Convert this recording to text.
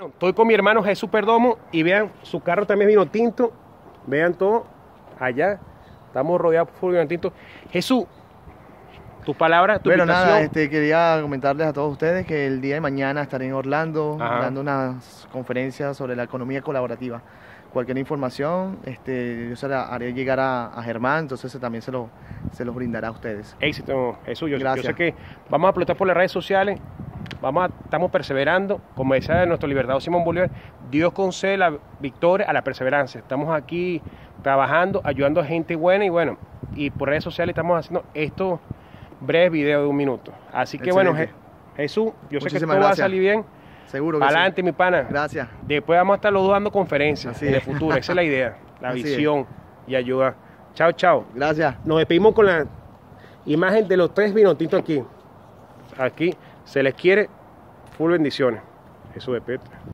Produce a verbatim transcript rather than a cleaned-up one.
Estoy con mi hermano Jesús Perdomo y vean, su carro también es vino tinto. Vean todo allá. Estamos rodeados por vino tinto. Jesús, tu palabra, tu Bueno, invitación. nada, este, quería comentarles a todos ustedes que el día de mañana estaré en Orlando Ajá. dando unas conferencias sobre la economía colaborativa. Cualquier información, este, yo se la haré llegar a, a Germán, entonces también se lo, se los brindará a ustedes. Éxito, Jesús. Yo, yo Gracias. sé que vamos a explotar por las redes sociales. Vamos a, estamos perseverando, como decía nuestro libertador Simón Bolívar, Dios concede la victoria a la perseverancia. Estamos aquí trabajando, ayudando a gente buena y bueno, y por redes sociales estamos haciendo estos breves videos de un minuto. Así que Excelente. bueno, Je- Jesús, yo sé que todo Muchísimas va a gracias. salir bien. Seguro que Adelante, sí. mi pana. Gracias. Después vamos a estar los dos dando conferencias Así en el es. futuro. Esa es la idea, la Así visión y ayuda. Chao, chao. Gracias. Nos despedimos con la imagen de los tres vinotintos aquí. Aquí se les quiere. Full bendiciones. Jesús de Petra.